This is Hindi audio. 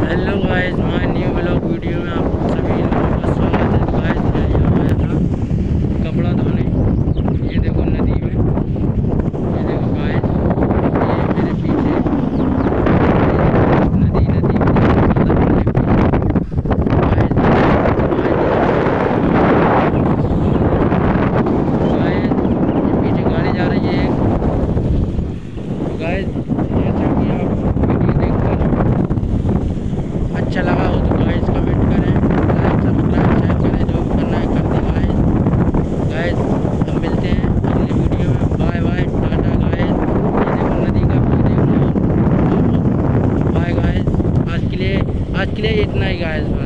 Hello guys, my new blog video में आप सभी लोगों का स्वागत है। गाइस मैं यहाँ आया था कपड़ा धोने। ये देखो नदी में, ये देखो गाइस, ये मेरे पीछे नदी में कपड़ा धोने गाइस। ये पीछे गाड़ी जा रही है तो गाइस जैसा कि आप वीडियो देखकर अच्छा लगा हो तो गाइस कमेंट करें, लाइक सब्सक्राइब शेयर करें, जो भी करना है कर दें गाइस। गाइस हम मिलते हैं अगले वीडियो में। Bye bye, tata guys. ये देखो नदी का व्यू देखना। बाय गाइस, आज के लिए इतना ही गाइस।